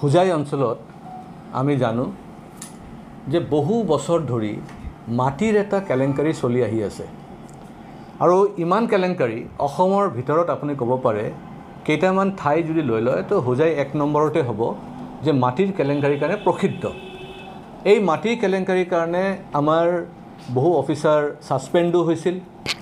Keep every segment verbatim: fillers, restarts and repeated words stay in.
হোজাই অঞ্চলত আমি জানো যে বহু বছৰ ধৰি মাটিৰ এটা কেলেংকাৰী চলি আহি আছে আৰু ইমান কেলেংকাৰী অসমৰ ভিতৰত আপুনি ক'ব পাৰে কেইটামান ঠাই যদি লৈ লয় তো হোজাই এক নম্বৰতে হ'ব যে মাটিৰ কেলেংকাৰীৰ কাৰণে প্ৰসিদ্ধ। এই মাটিৰ কেলেংকাৰীৰ কাৰণে আমাৰ বহু অফিচাৰ সাসপেণ্ডো হৈছিল,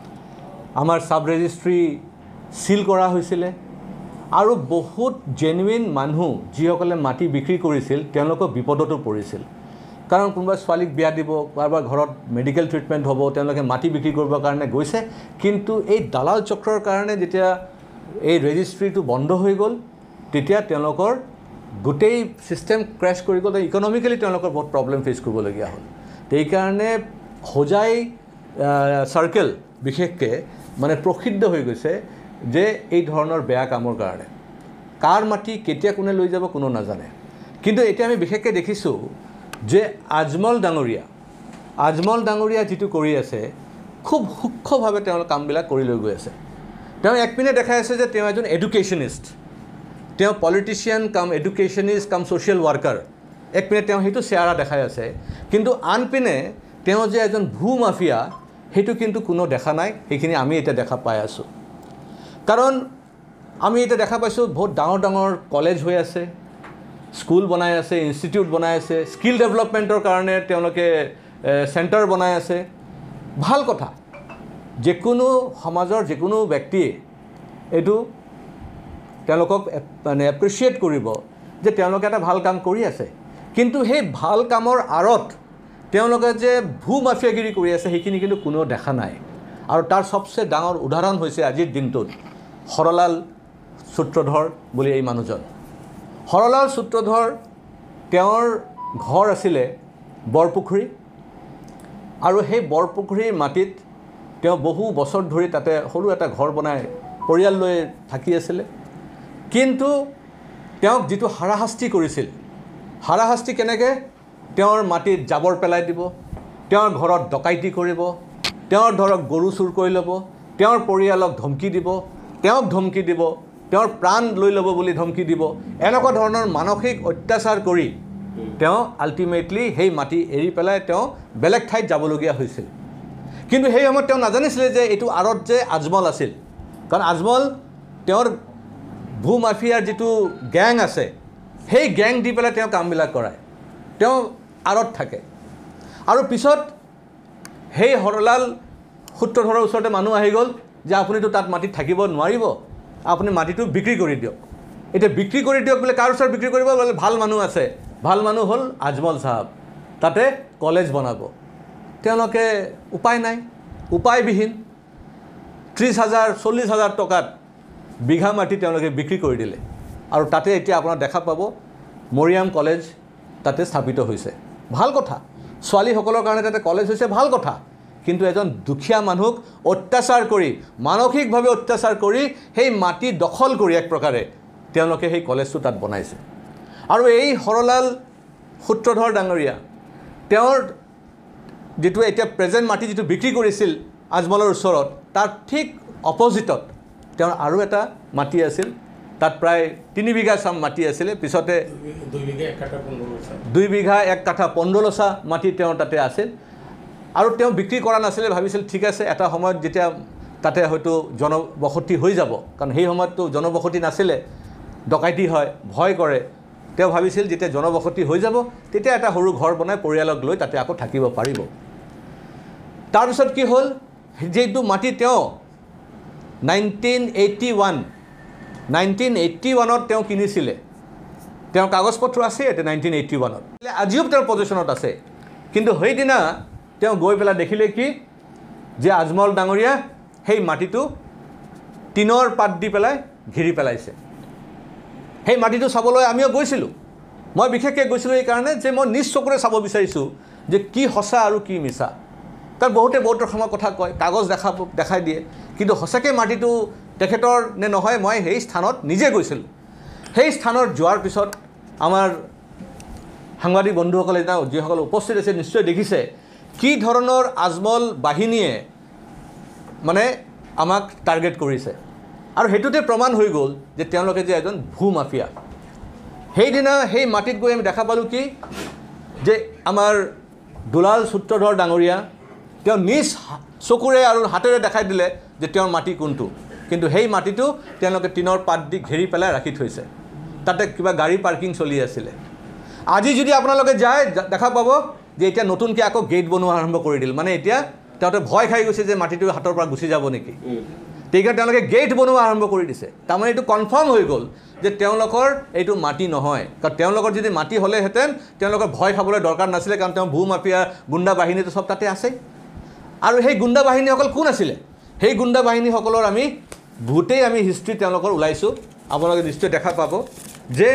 আমাৰ সাব ৰেজিষ্ট্ৰি সিল কৰা হৈছিল আৰু বহুত জেনুইন মানুহ যিসকলে মাটি বিক্ৰী কৰিছিল তেওঁলোকক বিপদতো পৰিছিল। কাৰণ কোনোবা ছোৱালীক বিয়া দিব, কাৰোবাৰ ঘৰত মেডিকেল ট্ৰিটমেণ্ট হ'ব, তেওঁলোকে মাটি বিক্ৰী কৰিবৰ কাৰণে গৈছে, কিন্তু এই দালাল চক্ৰৰ কাৰণে যেতিয়া এই ৰেজিষ্ট্ৰিটো বন্ধ হৈ গ'ল তেতিয়া তেওঁলোকৰ গোটেই সিস্টেম ক্ৰেশ কৰি গ'ল, ইকনমিকেলি তেওঁলোকৰ বহুত প্ৰব্লেম ফেচ কৰিবলগীয়া হ'ল। সেইকাৰণে হোজাই চাৰ্কেল বিশেষকৈ মানে প্ৰসিদ্ধ হৈ গৈছে যে এই ধৰণৰ বেয়া কামৰ কাৰণে। কাৰ মাটি কেতিয়া কোনে লৈ যাব কোনো নাজানে। কিন্তু এতিয়া আমি বিশেষকৈ দেখিছোঁ যে আজমল ডাঙৰীয়া আজমল ডাঙৰীয়া যিটো কৰি আছে খুব সূক্ষ্মভাৱে তেওঁ কামবিলাক কৰি লৈ গৈ আছে। তেওঁ একপিনে দেখাই আছে যে তেওঁ এজন এডুকেশ্যনিষ্ট, তেওঁ পলিটিচিয়ান কাম এডুকেশ্যনিষ্ট কাম ছ'চিয়েল ৱাৰ্কাৰ, একপিনে তেওঁ সেইটো চেহাৰা দেখাই আছে। কিন্তু আনপিনে তেওঁ যে এজন ভূ মাফিয়া সেইটো কিন্তু কোনো দেখা নাই। সেইখিনি আমি এতিয়া দেখা পাই আছোঁ। কাৰণ আমি এতিয়া দেখা পাইছোঁ বহুত ডাঙৰ ডাঙৰ কলেজ হৈ আছে, স্কুল বনাই আছে, ইনষ্টিটিউট বনাই আছে, স্কিল ডেভেলপমেণ্টৰ কাৰণে তেওঁলোকে চেণ্টাৰ বনাই আছে। ভাল কথা, যিকোনো সমাজৰ যিকোনো ব্যক্তিয়ে এইটো তেওঁলোকক মানে এপ্ৰিচিয়েট কৰিব যে তেওঁলোকে এটা ভাল কাম কৰি আছে। কিন্তু সেই ভাল কামৰ আঁৰত তেওঁলোকে যে ভূ মাফিয়াগিৰি কৰি আছে সেইখিনি কিন্তু কোনেও দেখা নাই। আৰু তাৰ সবচে ডাঙৰ উদাহৰণ হৈছে আজিৰ দিনটোত হৰলাল সূত্ৰধৰ বুলি এই মানুহজন। হৰলাল সূত্ৰধৰ তেওঁৰ ঘৰ আছিলে বৰপুখুৰী আৰু সেই বৰপুখুৰীৰ মাটিত তেওঁ বহু বছৰ ধৰি তাতে সৰু এটা ঘৰ বনাই পৰিয়াল লৈ থাকি আছিলে। কিন্তু তেওঁক যিটো হাৰাশাস্তি কৰিছিল, হাৰাশাস্তি কেনেকৈ, তেওঁৰ মাটিত জাবৰ পেলাই দিব, তেওঁৰ ঘৰত ডকাইতি কৰিব, তেওঁৰ ধৰক গৰু চুৰ কৰি ল'ব, তেওঁৰ পৰিয়ালক ধমকি দিব, তেওঁক ধমকি দিব, তেওঁৰ প্ৰাণ লৈ ল'ব বুলি ধমকি দিব, এনেকুৱা ধৰণৰ মানসিক অত্যাচাৰ কৰি তেওঁ আল্টিমেটলি সেই মাটি এৰি পেলাই তেওঁ বেলেগ ঠাইত যাবলগীয়া হৈছিল। কিন্তু সেই সময়ত তেওঁ নাজানিছিলে যে এইটো আঁৰত যে আজমল আছিল। কাৰণ আজমল তেওঁৰ ভূ মাফিয়াৰ যিটো গেং আছে সেই গেং দি পেলাই তেওঁ কামবিলাক কৰায়, তেওঁ আঁৰত থাকে। আৰু পিছত সেই হৰলাল সূত্ৰধৰৰ ওচৰতে মানুহ আহি গ'ল যে আপুনিতো তাত মাটিত থাকিব নোৱাৰিব, আপুনি মাটিটো বিক্ৰী কৰি দিয়ক। এতিয়া বিক্ৰী কৰি দিয়ক বোলে, কাৰ ওচৰত বিক্ৰী কৰিব বোলে, ভাল মানুহ আছে, ভাল মানুহ হ'ল আজমল চাহাব, তাতে কলেজ বনাব। তেওঁলোকে উপায় নাই, উপায়বিহীন ত্ৰিছ হাজাৰ চল্লিছ হাজাৰ টকাত বিঘা মাটি তেওঁলোকে বিক্ৰী কৰি দিলে। আৰু তাতে এতিয়া আপোনাৰ দেখা পাব মৰিয়াম কলেজ তাতে স্থাপিত হৈছে। ভাল কথা, ছোৱালীসকলৰ কাৰণে তাতে কলেজ হৈছে, ভাল কথা। কিন্তু এজন দুখীয়া মানুহক অত্যাচাৰ কৰি, মানসিকভাৱে অত্যাচাৰ কৰি সেই মাটি দখল কৰি এক প্ৰকাৰে তেওঁলোকে সেই কলেজটো তাত বনাইছে। আৰু এই হৰলাল সূত্ৰধৰ ডাঙৰীয়া তেওঁৰ যিটো এতিয়া প্ৰেজেণ্ট মাটি যিটো বিক্ৰী কৰিছিল আজমলৰ ওচৰত, তাৰ ঠিক অপজিটত তেওঁৰ আৰু এটা মাটি আছিল, তাত প্ৰায় তিনি বিঘা চাম মাটি আছিলে। পিছতে দুই বিঘা এক কাঠা পোন্ধৰলচা মাটি তেওঁৰ তাতে আছিল। আৰু তেওঁ বিক্ৰী কৰা নাছিলে, ভাবিছিল ঠিক আছে এটা সময়ত যেতিয়া তাতে হয়তো জনবসতি হৈ যাব, কাৰণ সেই সময়ততো জনবসতি নাছিলে, ডকাইতি হয়, ভয় কৰে। তেওঁ ভাবিছিল যেতিয়া জনবসতি হৈ যাব তেতিয়া এটা সৰু ঘৰ বনাই পৰিয়ালক লৈ তাতে আকৌ থাকিব পাৰিব। তাৰপিছত কি হ'ল, যিটো মাটি তেওঁ nineteen eighty one nineteen eighty ওৱানত তেওঁ কিনিছিলে, তেওঁৰ কাগজ পত্ৰ আছে এতিয়া নাইনটিন এইটি ওৱানত, আজিও তেওঁৰ পজিশ্যনত আছে। কিন্তু সেইদিনা তেওঁ গৈ পেলাই দেখিলে কি যে আজমল ডাঙৰীয়া সেই মাটিটো টিনৰ পাত দি পেলাই ঘিৰি পেলাইছে। সেই মাটিটো চাবলৈ আমিও গৈছিলোঁ। মই বিশেষকৈ গৈছিলোঁ এইকাৰণে যে মই নিজ চকুৰে চাব বিচাৰিছোঁ যে কি সঁচা আৰু কি মিছা। কাৰণ বহুতে বহুত ৰকমৰ কথা কয়, কাগজ দেখা দেখাই দিয়ে, কিন্তু সঁচাকৈ মাটিটো তেখেতৰ নে নহয় মই সেই স্থানত নিজে গৈছিলোঁ। সেই স্থানত যোৱাৰ পিছত আমাৰ সাংবাদিক বন্ধুসকলে যিসকল উপস্থিত আছে নিশ্চয় দেখিছে কি ধৰণৰ আজমল বাহিনীয়ে মানে আমাক টাৰ্গেট কৰিছে। আৰু হেতুতে প্ৰমাণ হৈ গ'ল যে তেওঁলোকে যে এজন ভূ মাফিয়া। সেইদিনা সেই মাটিত গৈ আমি দেখা পালোঁ কি যে আমাৰ দুলাল সূত্ৰধৰ ডাঙৰীয়া তেওঁ নিজ চকুৰে আৰু হাতেৰে দেখাই দিলে যে তেওঁৰ মাটি কোনটো কিন্তু সেই মাটিটো তেওঁলোকে টিনৰ পাত দি ঘেৰি পেলাই ৰাখি থৈছে তাতে কিবা গাড়ী পাৰ্কিং চলি আছিলে আজি যদি আপোনালোকে যায় দেখা পাব যে এতিয়া নতুনকৈ আকৌ গেট বনোৱা আৰম্ভ কৰি দিল মানে এতিয়া তেওঁলোকে ভয় খাই গৈছে যে মাটিটো হাতৰ পৰা গুচি যাব নেকি সেইকাৰণে তেওঁলোকে গেট বনোৱা আৰম্ভ কৰি দিছে তাৰমানে এইটো কনফাৰ্ম হৈ গ'ল যে তেওঁলোকৰ এইটো মাটি নহয় কাৰণ তেওঁলোকৰ যদি মাটি হ'লেহেঁতেন তেওঁলোকৰ ভয় খাবলৈ দৰকাৰ নাছিলে কাৰণ তেওঁ ভূ মাফিয়া গুণ্ডা বাহিনীটো সব তাতে আছে আৰু সেই গুণ্ডা বাহিনীসকল কোন আছিলে সেই গুণ্ডা বাহিনীসকলৰ আমি গোটেই আমি হিষ্ট্ৰী তেওঁলোকৰ ওলাইছোঁ আপোনালোকে নিশ্চয় দেখা পাব যে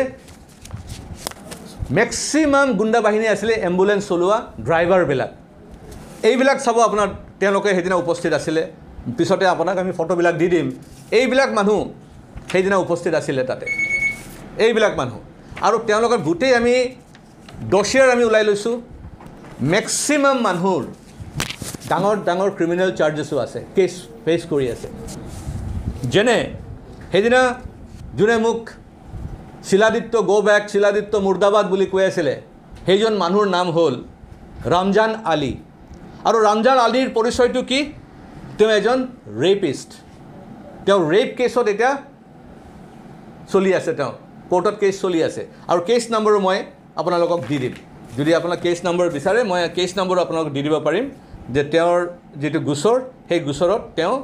মেক্সিমাম গুণ্ডা বাহিনী আছিলে এম্বুলেন্স চলোৱা ড্ৰাইভাৰবিলাক এইবিলাক চাব আপোনাৰ তেওঁলোকে সেইদিনা উপস্থিত আছিলে পিছতে আপোনাক আমি ফটোবিলাক দি দিম এইবিলাক মানুহ সেইদিনা উপস্থিত আছিলে তাতে এইবিলাক মানুহ আৰু তেওঁলোকৰ গোটেই আমি ডছিয়াৰ আমি ওলাই লৈছোঁ মেক্সিমাম মানুহৰ ডাঙৰ ডাঙৰ ক্ৰিমিনেল চাৰ্জেছো আছে কেছ ফেচ কৰি আছে যেনে সেইদিনা যোনে মোক শিলাদিত্য গো বেক শিলাদিত্য মুৰ্দাবাদ বুলি কৈ আছিলে সেইজন মানুহৰ নাম হ'ল ৰমজান আলী আৰু ৰমজান আলীৰ পৰিচয়টো কি তেওঁ এজন ৰেপিষ্ট তেওঁ ৰেপ কেছত এতিয়া চলি আছে তেওঁ কোৰ্টত কেছ চলি আছে আৰু কেছ নম্বৰো মই আপোনালোকক দি দিম যদি আপোনাক কেছ নম্বৰ বিচাৰে মই কেছ নম্বৰ আপোনালোকক দি দিব পাৰিম যে তেওঁৰ যেটো গোচৰ সেই গোচৰত তেওঁ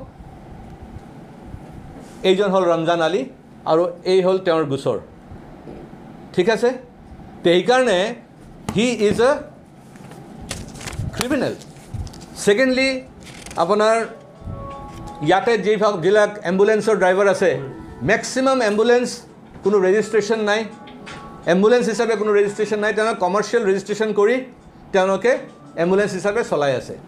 এইজন হ'ল ৰমজান আলী আৰু এই হ'ল তেওঁৰ গোচৰ ঠিক আছে তেই কাৰণে he is a criminal secondly আপোনাৰ ইয়াতে যে যিবিলাক এম্বুলেন্সৰ ড্ৰাইভাৰ আছে মেক্সিমাম এম্বুলেন্স কোনো ৰেজিষ্ট্ৰেশ্যন নাই এম্বুলেন্স হিচাপে কোনো ৰেজিষ্ট্ৰেশ্যন নাই তেওঁলোকে কমাৰ্চিয়েল ৰেজিষ্ট্ৰেশ্যন কৰি তেওঁলোকে এম্বুলেন্স হিচাপে চলাই আছে